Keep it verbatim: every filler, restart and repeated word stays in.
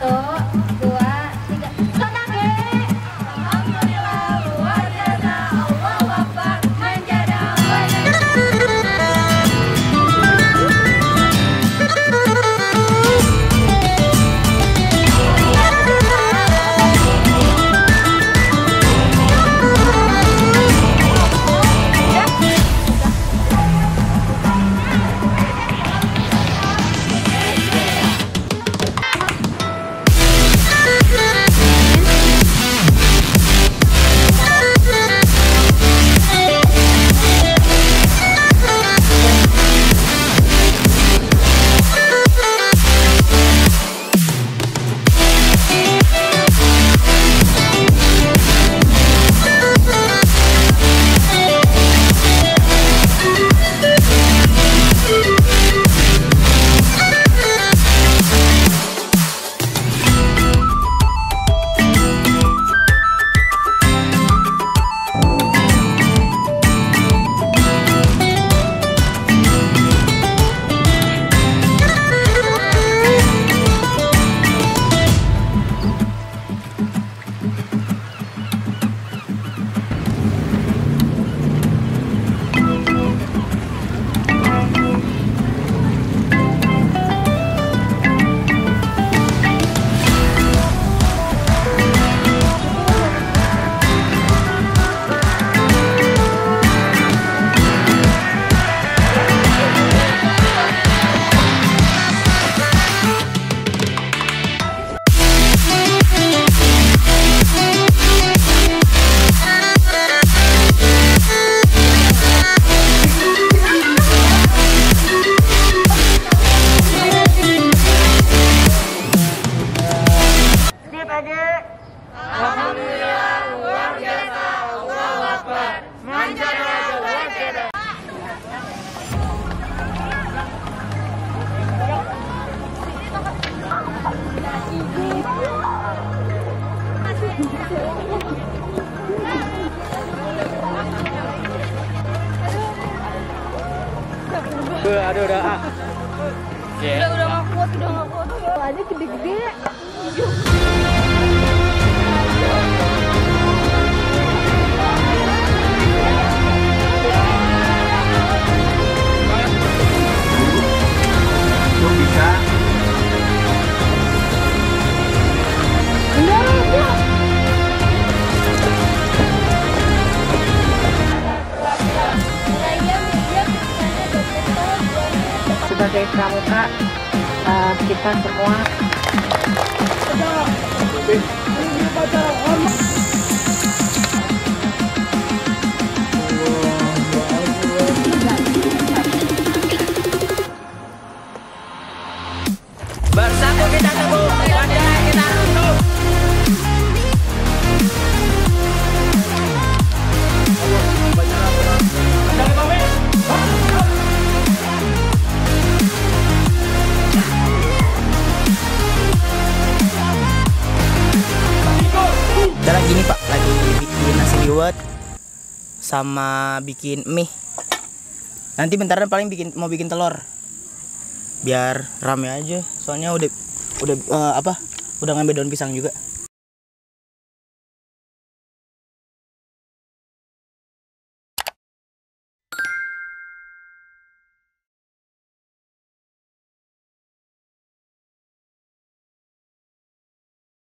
Satu, dua, tiga. Sonage. Alhamdulillah luar biasa. Allahu Akbar. Manjada. Alhamdulillah luar biasa. Allahu Akbar. Manjada wajada. Aduh udah ah. Udah udah nggak kuat, udah nggak kuat. Aja gede-gede. Sebagai pramuka, uh, kita semua Bersatu kita teguh, bendera kita runtuh. Kita lagi nih Pak, lagi bikin nasi liwet sama bikin mie. Nanti bentaran paling bikin mau bikin telur. Biar rame aja. Soalnya udah udah uh, apa? Udah ngambil daun pisang juga.